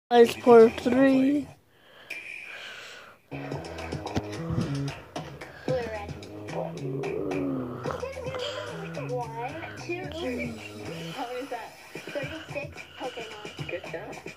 Ice for 3. Blue, red. 1, 2, 3. How many is that? 36 Pokemon. Good job.